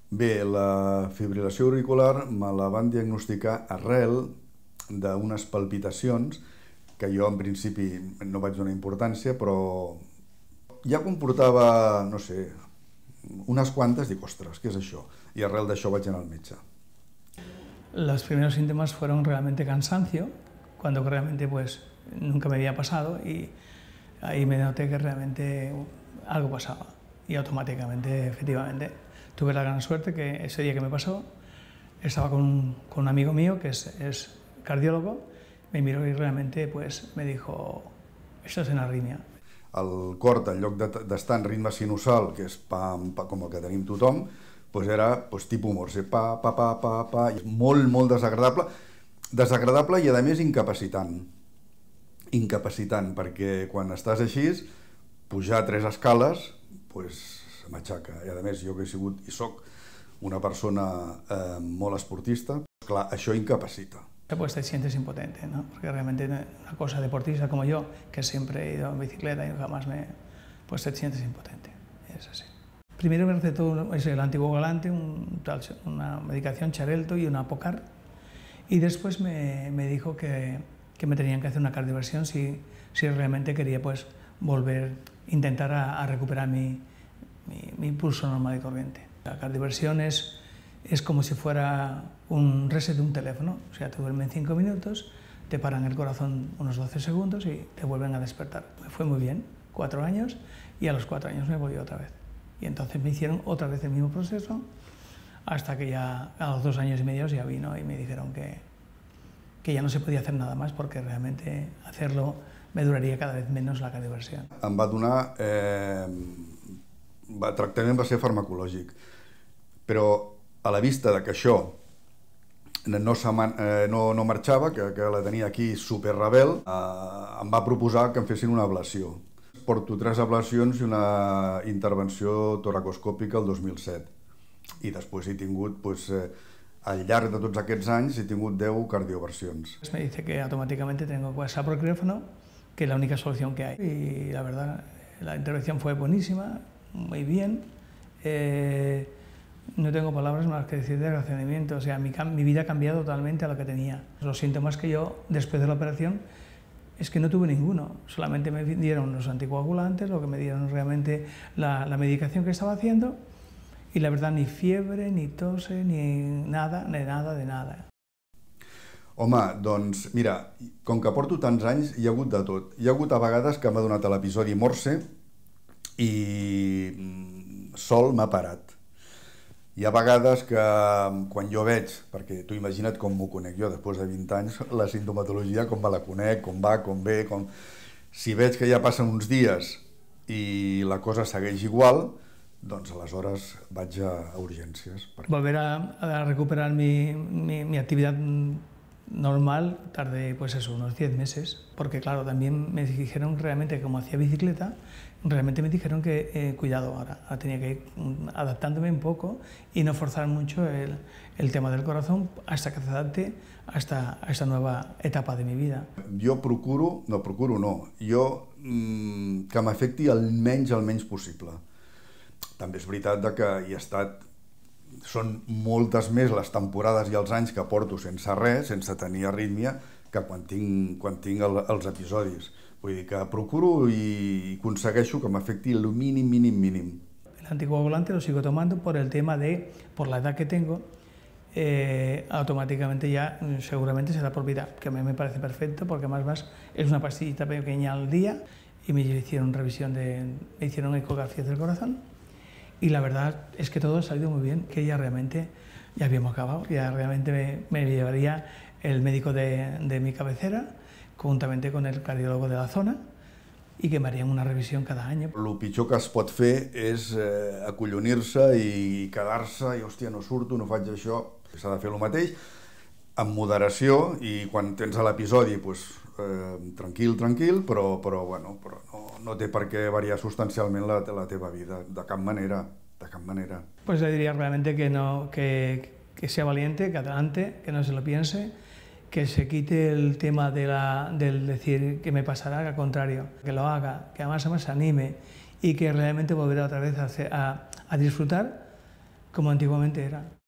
Bé, la fibril·lació auricular me la van diagnosticar arrel d'unes palpitacions que jo en principi no vaig donar importància, però ja comportava, no sé, unas cuantas, dic, ostres, ¿qué es això? Y arrel d'això vaig anar al metge. Los primeros síntomas fueron realmente cansancio, cuando realmente pues nunca me había pasado, y ahí me noté que realmente algo pasaba. Y automáticamente, efectivamente, tuve la gran suerte que ese día que me pasó, estaba con un amigo mío que es cardiólogo, me miró y realmente pues me dijo, esto es una arritmia. El cor, en lloc d'estar en ritme sinusal, que és pam, pa, com el que tenim tothom, doncs era tipus morse, pa, pa, pa, pa, pa, i molt, molt desagradable. Desagradable i, a més, incapacitant. Incapacitant, perquè quan estàs així, pujar 3 escales, doncs m'aixaca. I, a més, jo que he sigut i soc una persona molt esportista, clar, això incapacita. Pues te sientes impotente, ¿no? Porque realmente una cosa deportista como yo, que siempre he ido en bicicleta y jamás pues te sientes impotente, es así. Primero me recetó el anticoagulante, una medicación Xarelto y una Apocar, y después me dijo que me tenían que hacer una cardioversión si realmente quería pues volver, intentar a recuperar mi pulso normal y corriente. La cardioversión es como si fuera un reset de un teléfono, o sea, te duermen 5 minutos, te paran el corazón unos 12 segundos y te vuelven a despertar. Me fue muy bien, 4 años, y a los 4 años me volvió otra vez. Y entonces me hicieron otra vez el mismo proceso, hasta que ya a los 2 años y medio ya vino y me dijeron que ya no se podía hacer nada más porque realmente hacerlo me duraría cada vez menos la cardioversión. Em va donar... el tractament va ser farmacològic, però a la vista que això no marxava, que la tenia aquí superrebel, em va proposar que em fessin una ablació. Porto 3 ablacions i una intervenció toracoscòpica el 2007. I després he tingut, al llarg de tots aquests anys, he tingut 10 cardioversions. Me dice que automáticamente tengo WhatsApp por quirófano, que es la única solución que hay. Y la verdad, la intervención fue buenísima, muy bien. No tengo palabras más que decir de agradecimiento, o sea, mi vida ha cambiado totalmente a lo que tenía. Los síntomas que yo, después de la operación, es que no tuve ninguno, solamente me dieron los anticoagulantes, lo que me dieron realmente la medicación que estaba haciendo, y la verdad ni fiebre, ni tos, ni nada, de nada. Home, doncs, mira, com que porto tants anys, hi ha hagut de tot. Hi ha hagut a vegades que m'ha donat l'episodi morse i sol m'ha parat. Hi ha vegades que quan jo veig, perquè tu imagina't com m'ho conec jo després de 20 anys, la sintomatologia, com me la conec, com va, com ve, si veig que ja passen uns dies i la cosa segueix igual, doncs aleshores vaig a urgències. Volver a recuperar mi actividad normal tardé pues eso, unos 10 meses, porque claro, también me dijeron realmente que como hacía bicicleta, realmente me dijeron que cuidado ahora tenía que ir adaptándome un poco y no forzar mucho el tema del corazón hasta que se adapte a esta nueva etapa de mi vida. Jo procuro, jo que m'afecti el menys possible. També és veritat que hi he estat, són moltes més les temporades i els anys que porto sense res, sense tenir arrítmia, que quan tinc els episodis. Vull dir que procuro i aconsegueixo que m'afecti el mínim. El anticoagulante lo sigo tomando por el tema por la edad que tengo, automáticamente ya seguramente será por vida, que a mí me parece perfecto porque más es una pastillita pequeña al día y me hicieron me hicieron ecografías del corazón. Y la verdad es que todo ha salido muy bien, que ya realmente ya habíamos acabado, ya realmente me llevaría el médico de mi cabecera, juntamente con el cardiólogo de la zona, i que me harían una revisió cada any. El pitjor que es pot fer és acollonir-se i quedar-se i, hòstia, no surto, no faig això. S'ha de fer el mateix, amb moderació, i quan tens l'episodi, tranquil, però no té per què variar substancialment la teva vida, de cap manera. Pues le diría realmente que sea valiente, que adelante, que no se lo piense, que se quite el tema del decir que me pasará, que al contrario, que lo haga, que además se anime y que realmente volverá otra vez a disfrutar como antiguamente era.